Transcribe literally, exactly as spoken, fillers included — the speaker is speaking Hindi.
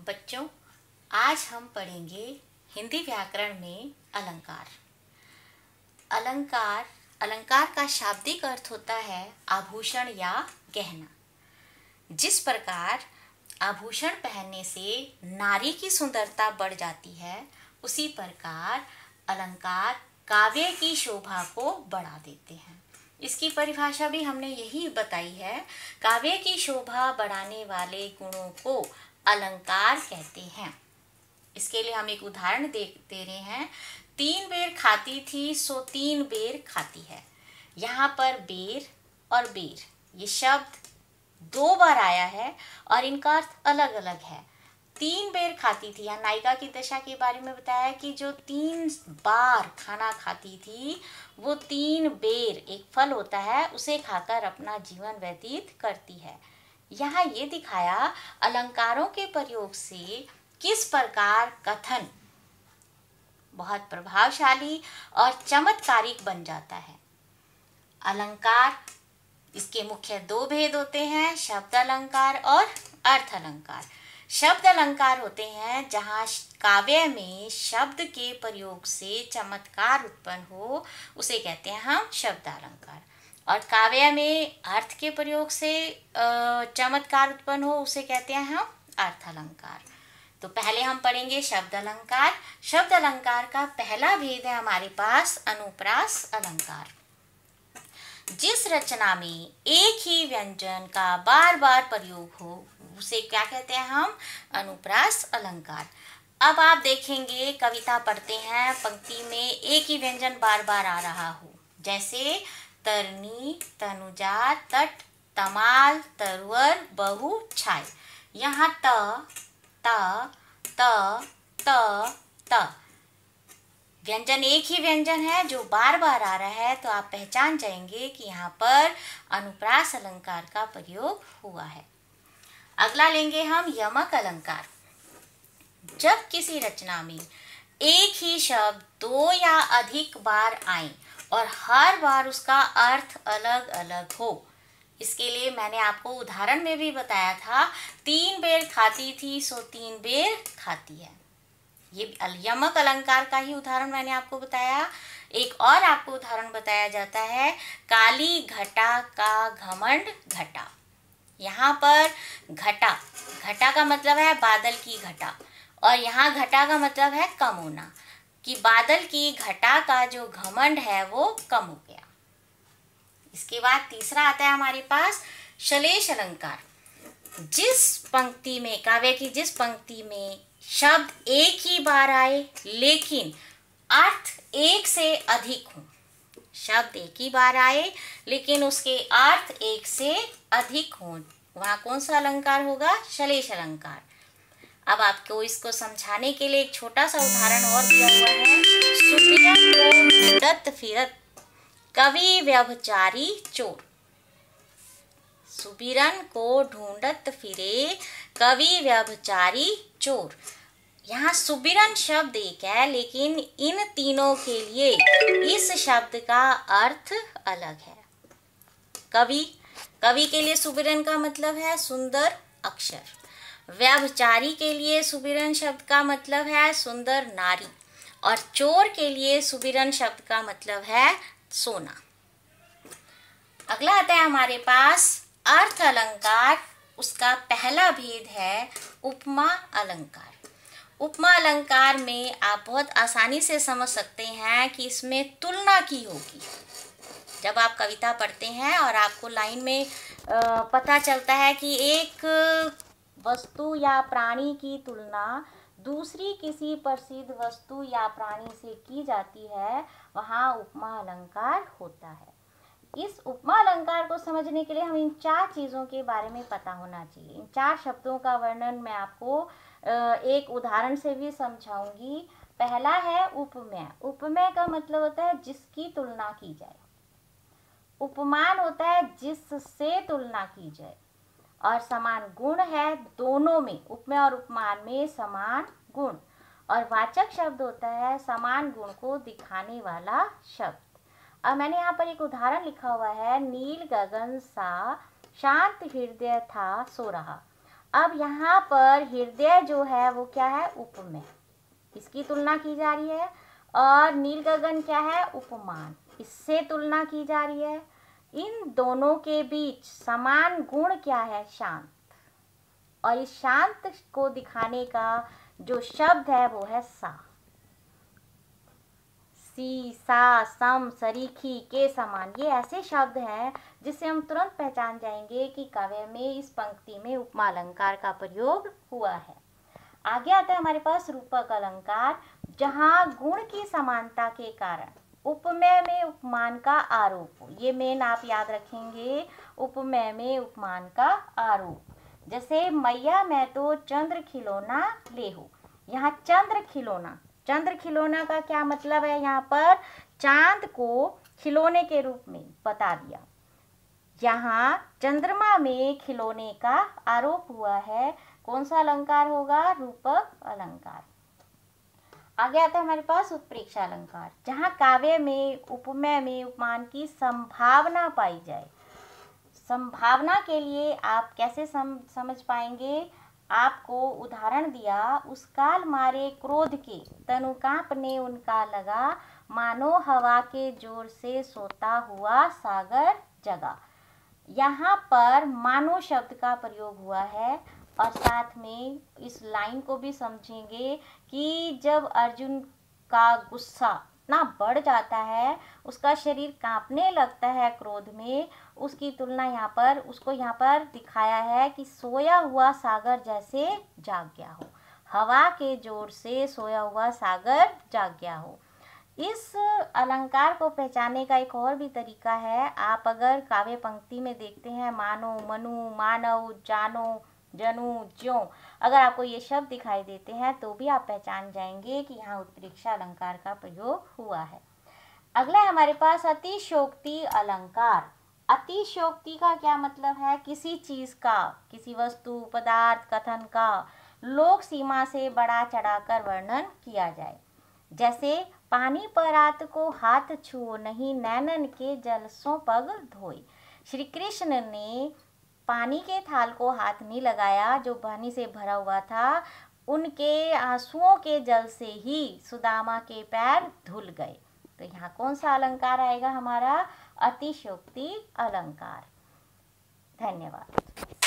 बच्चों, आज हम पढ़ेंगे हिंदी व्याकरण में अलंकार। अलंकार अलंकार का शाब्दिक अर्थ होता है आभूषण या गहना। जिस प्रकार आभूषण पहनने से नारी की सुंदरता बढ़ जाती है, उसी प्रकार अलंकार काव्य की शोभा को बढ़ा देते हैं। इसकी परिभाषा भी हमने यही बताई है। काव्य की शोभा बढ़ाने वाले गुणों को अलंकार कहते हैं। इसके लिए हम एक उदाहरण दे दे रहे हैं। तीन बेर खाती थी सो तीन बेर खाती है। यहाँ पर बेर और बेर ये शब्द दो बार आया है और इनका अर्थ अलग अलग है। तीन बेर खाती थी, यहाँ नायिका की दशा के बारे में बताया है कि जो तीन बार खाना खाती थी वो तीन बेर एक फल होता है, उसे खाकर अपना जीवन व्यतीत करती है। यहाँ ये दिखाया अलंकारों के प्रयोग से किस प्रकार कथन बहुत प्रभावशाली और चमत्कारिक बन जाता है। अलंकार इसके मुख्य दो भेद होते हैं, शब्द अलंकार और अर्थ अलंकार। शब्द अलंकार होते हैं जहाँ काव्य में शब्द के प्रयोग से चमत्कार उत्पन्न हो, उसे कहते हैं हम शब्द अलंकार। और काव्य में अर्थ के प्रयोग से चमत्कार उत्पन्न हो, उसे कहते हैं हम अर्थ अलंकार। तो पहले हम पढ़ेंगे शब्द अलंकार। शब्द अलंकार का पहला भेद है हमारे पास अनुप्रास अलंकार। जिस रचना में एक ही व्यंजन का बार बार प्रयोग हो, उसे क्या कहते हैं हम अनुप्रास अलंकार। अब आप देखेंगे, कविता पढ़ते हैं, पंक्ति में एक ही व्यंजन बार बार आ रहा हो, जैसे तरनी, तनुजा, तट, तमाल, तरवर, बहु, छाय। यहाँ त त त त त व्यंजन एक ही व्यंजन है जो बार बार आ रहा है, तो आप पहचान जाएंगे कि यहाँ पर अनुप्रास अलंकार का प्रयोग हुआ है। अगला लेंगे हम यमक अलंकार। जब किसी रचना में एक ही शब्द दो या अधिक बार आए और हर बार उसका अर्थ अलग अलग हो। इसके लिए मैंने आपको उदाहरण में भी बताया था, तीन बेर खाती थी सो तीन बेर खाती है। ये यमक अलंकार का ही उदाहरण मैंने आपको बताया। एक और आपको उदाहरण बताया जाता है, काली घटा का घमंड घटा। यहाँ पर घटा घटा का मतलब है बादल की घटा, और यहाँ घटा का मतलब है कम होना, कि बादल की घटा का जो घमंड है वो कम हो गया। इसके बाद तीसरा आता है हमारे पास श्लेष अलंकार। जिस पंक्ति में, काव्य की जिस पंक्ति में शब्द एक ही बार आए लेकिन अर्थ एक से अधिक हो, शब्द एक ही बार आए लेकिन उसके अर्थ एक से अधिक हो, वहाँ कौन सा अलंकार होगा? श्लेष अलंकार। अब आपको इसको समझाने के लिए एक छोटा सा उदाहरण और दिया हुआ है। सुबिरन को ढूंढत फिरत कवि व्यभिचारी चोर। सुबिरन को ढूंढत फिरे कवि व्यभिचारी चोर। यहाँ सुबिरन शब्द एक है, लेकिन इन तीनों के लिए इस शब्द का अर्थ अलग है। कवि कवि के लिए सुबिरन का मतलब है सुंदर अक्षर। व्यभिचारी के लिए सुबिरन शब्द का मतलब है सुंदर नारी, और चोर के लिए सुबिरन शब्द का मतलब है सोना। अगला आता है हमारे पास अर्थ अलंकार। उसका पहला भेद है उपमा अलंकार। उपमा अलंकार में आप बहुत आसानी से समझ सकते हैं कि इसमें तुलना की होगी। जब आप कविता पढ़ते हैं और आपको लाइन में पता चलता है कि एक वस्तु या प्राणी की तुलना दूसरी किसी प्रसिद्ध वस्तु या प्राणी से की जाती है, वहाँ उपमा अलंकार होता है। इस उपमा अलंकार को समझने के लिए हमें इन चार चीज़ों के बारे में पता होना चाहिए। इन चार शब्दों का वर्णन मैं आपको एक उदाहरण से भी समझाऊंगी। पहला है उपमेय। उपमेय का मतलब होता है जिसकी तुलना की जाए। उपमान होता है जिससे तुलना की जाए। और समान गुण है दोनों में, उपमेय और उपमान में समान गुण। और वाचक शब्द होता है समान गुण को दिखाने वाला शब्द। अब मैंने यहाँ पर एक उदाहरण लिखा हुआ है, नील गगन सा शांत हृदय था सो रहा। अब यहाँ पर हृदय जो है वो क्या है, उपमेय, इसकी तुलना की जा रही है। और नील गगन क्या है, उपमान, इससे तुलना की जा रही है। इन दोनों के बीच समान गुण क्या है, शांत। और इस शांत को दिखाने का जो शब्द है वो है सा। सी, सा, सम, सरीखी, के समान, ये ऐसे शब्द हैं जिससे हम तुरंत पहचान जाएंगे कि काव्य में इस पंक्ति में उपमा अलंकार का प्रयोग हुआ है। आगे आता है हमारे पास रूपक अलंकार, जहाँ गुण की समानता के कारण उपमेय में उपमान का आरोप हो। ये मेन आप याद रखेंगे, उपमेय में उपमान का आरोप। जैसे मैया मैं तो चंद्र खिलौना ले हो, यहाँ चंद्र खिलौना, चंद्र खिलौना का क्या मतलब है, यहाँ पर चांद को खिलौने के रूप में बता दिया। यहाँ चंद्रमा में खिलौने का आरोप हुआ है, कौन सा अलंकार होगा, रूपक अलंकार। आगे आता है हमारे पास उत्प्रेक्षा अलंकार, जहाँ काव्य में उपमेय में उपमान की संभावना पाई जाए। संभावना के लिए आप कैसे सम, समझ पाएंगे, आपको उदाहरण दिया, उस काल मारे क्रोध के तनु कांपने उनका लगा, मानो हवा के जोर से सोता हुआ सागर जगा। यहाँ पर मानो शब्द का प्रयोग हुआ है। और साथ में इस लाइन को भी समझेंगे कि जब अर्जुन का गुस्सा इतना बढ़ जाता है, उसका शरीर कांपने लगता है क्रोध में, उसकी तुलना यहाँ पर, उसको यहाँ पर दिखाया है कि सोया हुआ सागर जैसे जाग गया हो, हवा के जोर से सोया हुआ सागर जाग गया हो। इस अलंकार को पहचानने का एक और भी तरीका है, आप अगर काव्य पंक्ति में देखते हैं, मानो, मनु, मानव, जानो, जनु, ज्यों, अगर आपको ये शब्द दिखाई देते हैं तो भी आप पहचान जाएंगे कि यहाँ उत्प्रेक्षा अलंकार का प्रयोग हुआ है। अगला है हमारे पास अतिशयोक्ति अलंकार। अतिशयोक्ति का क्या मतलब है, किसी चीज का, किसी वस्तु, पदार्थ, कथन का लोक सीमा से बढ़ा चढ़ाकर वर्णन किया जाए। जैसे पानी पर आत को हाथ छुओ नहीं, नैनन के जल सो पग धोए। श्री कृष्ण ने पानी के थाल को हाथ नहीं लगाया जो पानी से भरा हुआ था, उनके आंसुओं के जल से ही सुदामा के पैर धुल गए। तो यहाँ कौन सा अलंकार आएगा हमारा, अतिशयोक्ति अलंकार। धन्यवाद।